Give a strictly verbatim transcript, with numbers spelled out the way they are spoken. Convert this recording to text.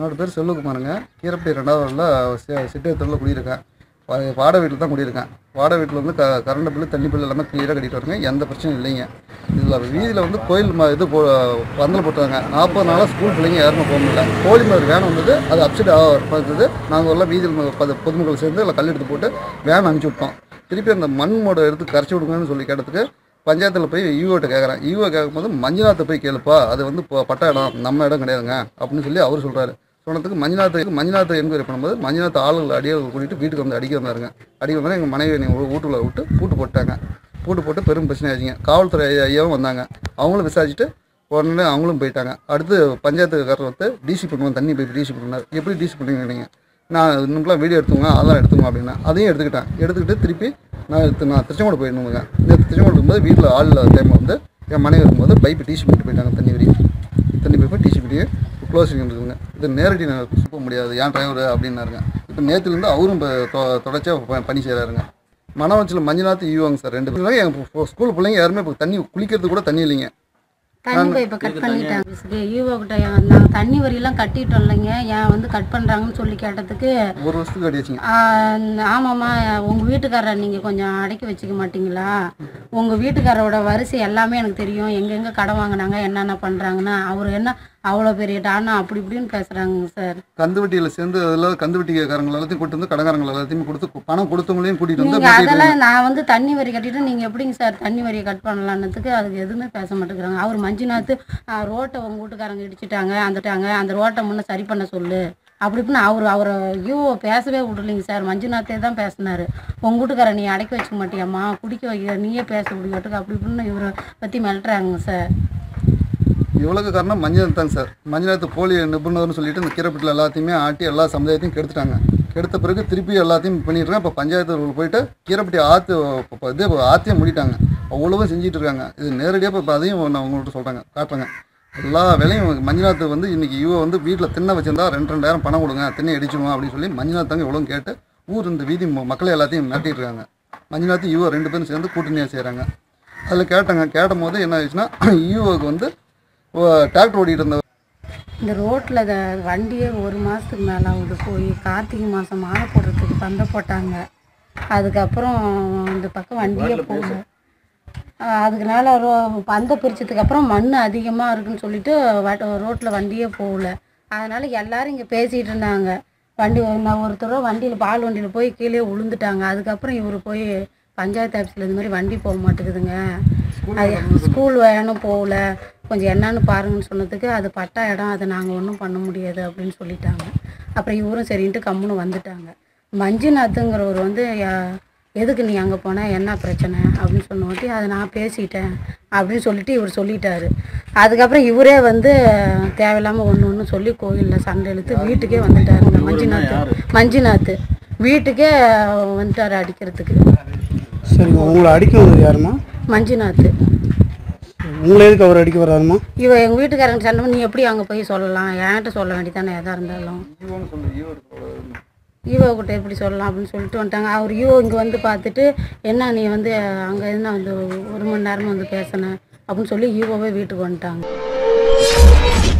என்னோடய பேர் செல்வகுமாருங்க. கீரப்பட்டி ரெண்டாவது வார்டில் சிட்டேத்தூரில் குடியிருக்கேன். வாடகை வீட்டில் தான் குடியிருக்கேன். வாடகை வீட்டில் வந்து க கரண்ட் பில்லு தண்ணி பில்லு எல்லாமே கிளியராக கட்டிட்டு வருங்க. எந்த பிரச்சனையும் இல்லைங்க. இதில் வீதியில் வந்து கோயில் ம இது போ பந்தல் போட்டாங்க. நாற்பது நாளாக ஸ்கூல் பிள்ளைங்க யாருமே போக முடியல. கோழி மாதிரி வேன் வந்தது, அது அப்செட் பார்த்தது. நாங்கள் எல்லாம் வீதியில் பது பொதுமக்கள் சேர்ந்து எல்லாம் கல் எடுத்து போட்டு வேன் அனுப்பிச்சி விட்டோம். திருப்பி அந்த மண் மோடை எடுத்து கரைச்சி விடுங்கன்னு சொல்லி கேட்டதுக்கு பஞ்சாயத்தில் போய் ஈவோட்ட கேட்குறேன். ஈவோ கேட்கும்போது மஞ்சுநாத்தை போய் கேளுப்பா, அது வந்து பட்டா இடம், நம்ம இடம் கிடையாதுங்க அப்படின்னு சொல்லி அவர் சொல்கிறாரு. சொன்னதுக்கு மஞ்சுநாத்தை மஞ்சுநாத்தை என்கொயரி பண்ணும்போது மஞ்சுநாத்தை ஆளுகள் அடியாளர்கள் கூட்டிகிட்டு வீட்டுக்கு வந்து அடிக்க வந்தாருங்க. அடிக்க வந்தால் எங்கள் மனைவி வீட்டுக்குள்ள விட்டு பூட்டு போட்டாங்க. பூட்டு போட்டு பெரும் பிரச்சனை ஆச்சுங்க. காவல்துறை ஐயாவும் வந்தாங்க. அவங்களும் விசாரிச்சுட்டு உடனே அவங்களும் போயிட்டாங்க. அடுத்து பஞ்சாயத்துக்காரர் வந்து டிசி பண்ணுவோம், தண்ணி போய் டிசி பண்ணுவார். எப்படி டிசி பண்ணுவீங்க நீங்கள்? நான் இன்னும்லாம் வீடியோ எடுத்துங்க, அதெல்லாம் எடுத்துங்க அப்படின்னா அதையும் எடுத்துக்கிட்டேன். எடுத்துக்கிட்டு திருப்பி நான் எடுத்து நான் திருச்செங்கோடு போயிடணுங்க. இந்த திருச்செங்கோடு இருக்கும்போது வீட்டில் ஆள் இல்லாத டைமில் வந்து என் மனைவி இருக்கும்போது பைப்பு டிசி பண்ணிட்டு போயிட்டாங்க. தண்ணி வரி தண்ணி பைப்பை டிசி பண்ணி க்ளோசிங் இருக்குதுங்க. இது நேரடி நான் சுத்த முடியாது, ஏன் டிரைவர் அப்படின்னாருங்க. இப்போ நேற்றுலேருந்து அவரும் இப்போ தொடர்ச்சியாக பணி செய்கிறாருங்க. மனவச்சில் மஞ்சுநாத் ஈவாங்க சார். ரெண்டு பேரும் எங்கள் ஸ்கூல் பிள்ளைங்க யாருமே இப்போ தண்ணி குளிக்கிறது கூட தண்ணி இல்லைங்க. தண்ணி பைப்பை கட் பண்ணிட்டாங்க. ஈவோ கிட்ட நாங்கள் தண்ணி வரியெல்லாம் கட்டிட்டோம் இல்லைங்க, ஏன் வந்து கட் பண்ணுறாங்கன்னு சொல்லி கேட்டதுக்கு ஒரு வருஷத்துக்கு கட்டியாச்சுங்க. ஆமாம்மா, உங்கள் வீட்டுக்காரரை நீங்கள் கொஞ்சம் அடக்கி வச்சுக்க மாட்டிங்களா? உங்கள் வீட்டுக்காரோட வரிசை எல்லாமே எனக்கு தெரியும், எங்கெங்கே கடை வாங்கினாங்க, என்னென்ன பண்ணுறாங்கன்னா. அவர் என்ன அவ்வளோ பெரிய டானா அப்படி இப்படின்னு பேசுகிறாங்க சார். கந்துவட்டியில் சேர்ந்து அதெல்லாம் கந்துவட்டிக்காரங்க எல்லாத்தையும் கூட்டு வந்து கடைக்காரங்க எல்லாத்தையும் கொடுத்து பணம் கொடுத்தவங்களையும் கூட்டிகிட்டு வந்து அதெல்லாம் நான் வந்து தண்ணி வரி கட்டிட்டு நீங்கள் எப்படிங்க சார் தண்ணி வரியை கட் பண்ணலான்னதுக்கு அதுக்கு எதுவுமே பேச மாட்டேங்கிறாங்க. அவர் மஞ்சுநாத் ரோட்டை உங்கள் வீட்டுக்காரங்க இடிச்சிட்டாங்க, அந்தட்டாங்க, அந்த ரோட்டை முன்னே சரி பண்ண சொல்லு அப்படி இப்படின்னு அவர் அவரை ஐயோ பேசவே விடலைங்க சார். மஞ்சுநாத்தே தான் பேசினார். உங்கள் வீட்டுக்காரன் நீ அடக்கி வச்சுக்க மாட்டியாம்மா, குடிக்க வைக்க நீயே பேச முடியாட்டுக்கு அப்படி இப்படின்னு இவரை பற்றி மிரட்டுறாங்க சார். இவ்வளவு காரணம் மஞ்சுநாத் தாங்க சார். மஞ்சுநாத் போலி நிபுணர்னு சொல்லிட்டு இந்த கீரப்பட்டில் எல்லாத்தையுமே ஆட்டி எல்லா சமுதாயத்தையும் கெடுத்துட்டாங்க. கெடுத்த பிறகு திருப்பி எல்லாத்தையும் பண்ணிட்டுருக்காங்க. இப்போ பஞ்சாயத்து போயிட்டு கீரப்பட்டி ஆற்று இதே ஆற்றையும் மூடிட்டாங்க. அவ்வளவும் செஞ்சுட்டு இருக்காங்க. இது நேரடியாக இப்போ அதையும் நான் உங்கள்கிட்ட சொல்கிறாங்க, காட்டுறாங்க. எல்லா வேலையும் மஞ்சுநாத் வந்து இன்றைக்கி இவ வந்து வீட்டில் திண்ணை வச்சிருந்தா ரெண்டு ரெண்டாயிரம் பணம் கொடுங்க, திண்ணை அடிச்சுடுவோம் அப்படின்னு சொல்லி மஞ்சுநாத் தாங்க இவ்வளோ கேட்டு ஊர் இந்த வீதி மக்களை எல்லாத்தையும் மிரட்டிட்டு இருக்காங்க. மஞ்சுநாத் ஈவோ ரெண்டு பேரும் சேர்ந்து கூட்டணியாக செய்கிறாங்க. அதில் கேட்டாங்க. கேட்டும் போது என்ன ஆயிடுச்சுன்னா ஈவோவுக்கு வந்து டிராக்டர் ஓடிட்டு இருந்த இந்த ரோட்டில் வண்டியே ஒரு மாதத்துக்கு மேலே அவங்க போய் கார்த்திகை மாதம் மாலை போடுறதுக்கு பந்த போட்டாங்க. அதுக்கப்புறம் இந்த பக்கம் வண்டியே போகல. அதுக்குனால ரோ பந்தை பிரித்ததுக்கப்புறம் மண் அதிகமாக இருக்குதுன்னு சொல்லிட்டு ரோட்டில் வண்டியே போகல. அதனால் எல்லோரும் இங்கே பேசிகிட்டு இருந்தாங்க. வண்டி நான் ஒருத்தர் வண்டியில் பால் வண்டியில் போய் கீழே விழுந்துட்டாங்க. அதுக்கப்புறம் இவர் போய் பஞ்சாயத்து ஆஃபீஸில் இந்த மாதிரி வண்டி போக மாட்டேங்குதுங்க, அது ஸ்கூல் வேணும் போகல, கொஞ்சம் என்னன்னு பாருங்கன்னு சொன்னதுக்கு அது பட்டா இடம், அதை நாங்கள் ஒன்றும் பண்ண முடியாது அப்படின்னு சொல்லிட்டாங்க. அப்புறம் இவரும் சரின்ட்டு கம்முன்னு வந்துட்டாங்க. மஞ்சுநாத்துங்கிறவர் வந்து எதுக்கு நீ அங்கே போனால் என்ன பிரச்சனை அப்படின்னு சொன்னோட்டி அதை நான் பேசிட்டேன் அப்படின்னு சொல்லிட்டு இவர் சொல்லிட்டாரு. அதுக்கப்புறம் இவரே வந்து தேவையில்லாமல் ஒன்று ஒன்று சொல்லி கோயிலில் சண்டை இழுத்து வீட்டுக்கே வந்துட்டாருங்க. மஞ்சுநாத் மஞ்சுநாத் வீட்டுக்கே வந்துட்டார் அடிக்கிறதுக்கு. சரி, உங்களை அடிக்கிறது யாருமா? மஞ்சுநாத். உங்களை எதுக்கு அவர் அடிக்க வர்றாருமா? இவ எங்கள் வீட்டுக்காரங்க சண்டை நீ எப்படி அங்கே போய் சொல்லலாம், என்கிட்ட சொல்ல வேண்டியதானே எதாக இருந்தாலும். ஈவோ கிட்ட எப்படி சொல்லலாம் அப்படின்னு சொல்லிட்டு வந்துட்டாங்க. அவர் ஈவோ இங்கே வந்து பார்த்துட்டு என்ன நீ வந்து அங்கே என்ன வந்து ஒரு மணி நேரமாக வந்து பேசினேன் அப்படின்னு சொல்லி ஈவோவே வீட்டுக்கு வந்துட்டாங்க.